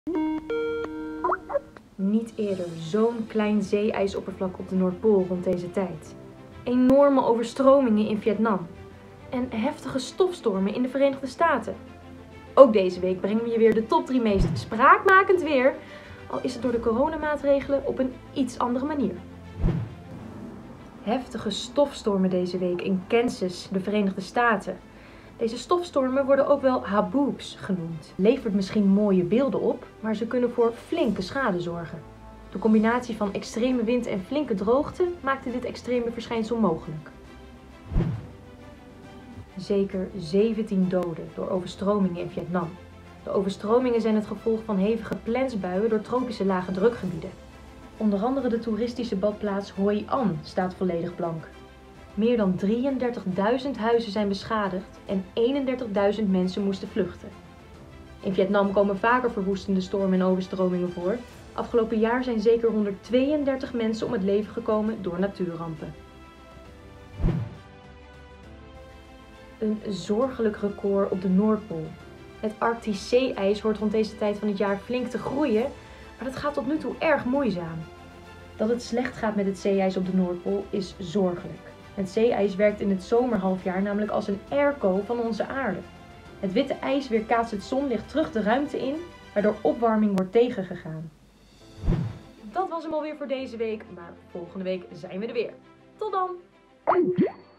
Niet eerder zo'n klein zeeijsoppervlak op de Noordpool rond deze tijd. Enorme overstromingen in Vietnam. En heftige stofstormen in de Verenigde Staten. Ook deze week brengen we je weer de top 3 meest spraakmakend weer, al is het door de coronamaatregelen op een iets andere manier. Heftige stofstormen deze week in Kansas, de Verenigde Staten. Deze stofstormen worden ook wel haboobs genoemd. Levert misschien mooie beelden op, maar ze kunnen voor flinke schade zorgen. De combinatie van extreme wind en flinke droogte maakte dit extreme verschijnsel mogelijk. Zeker 17 doden door overstromingen in Vietnam. De overstromingen zijn het gevolg van hevige plensbuien door tropische lage drukgebieden. Onder andere de toeristische badplaats Hoi An staat volledig blank. Meer dan 33.000 huizen zijn beschadigd en 31.000 mensen moesten vluchten. In Vietnam komen vaker verwoestende stormen en overstromingen voor. Afgelopen jaar zijn zeker 132 mensen om het leven gekomen door natuurrampen. Een zorgelijk record op de Noordpool. Het Arctisch zeeijs hoort rond deze tijd van het jaar flink te groeien, maar dat gaat tot nu toe erg moeizaam. Dat het slecht gaat met het zeeijs op de Noordpool is zorgelijk. Het zeeijs werkt in het zomerhalfjaar namelijk als een airco van onze aarde. Het witte ijs weerkaatst het zonlicht terug de ruimte in, waardoor opwarming wordt tegengegaan. Dat was hem alweer voor deze week, maar volgende week zijn we er weer. Tot dan!